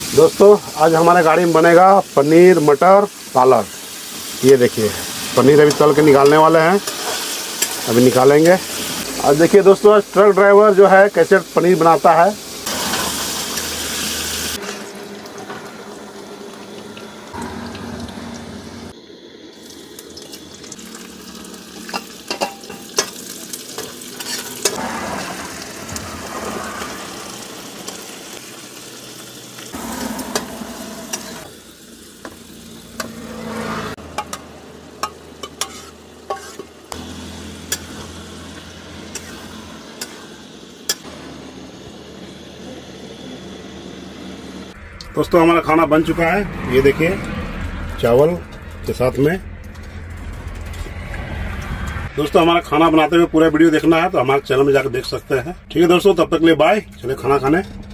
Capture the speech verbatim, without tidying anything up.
दोस्तों आज हमारे गाड़ी में बनेगा पनीर मटर पालक। ये देखिए पनीर अभी तल के निकालने वाले हैं, अभी निकालेंगे। आज देखिए दोस्तों आज ट्रक ड्राइवर जो है कैसे पनीर बनाता है। दोस्तों हमारा खाना बन चुका है, ये देखिए चावल के साथ में। दोस्तों हमारा खाना बनाते हुए पूरा वीडियो देखना है तो हमारे चैनल में जाकर देख सकते हैं। ठीक है दोस्तों, तब तक के लिए बाय। चलिए खाना खाने।